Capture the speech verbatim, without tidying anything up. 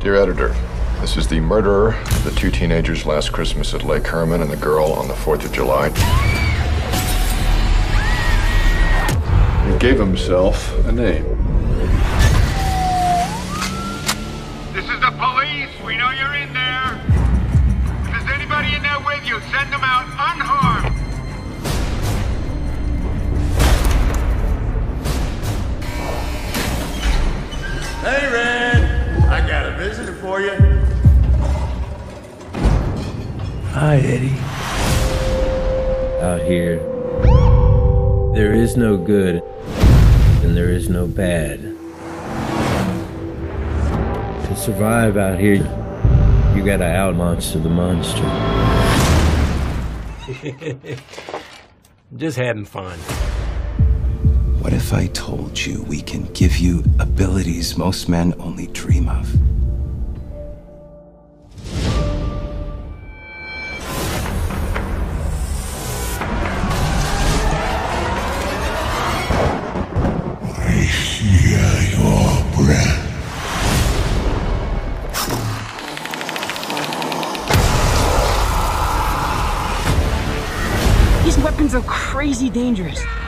Dear editor, this is the murderer of the two teenagers last Christmas at Lake Herman and the girl on the fourth of July. He gave himself a name. This is the police. We know you're in there. If there's anybody in there with you, send them out unharmed. Hey, Red. I got a visitor for you. Hi, Eddie. Out here, there is no good and there is no bad. To survive out here, you gotta out-monster the monster. Just having fun. What if I told you we can give you abilities most men only dream of? I hear your breath. These weapons are crazy dangerous.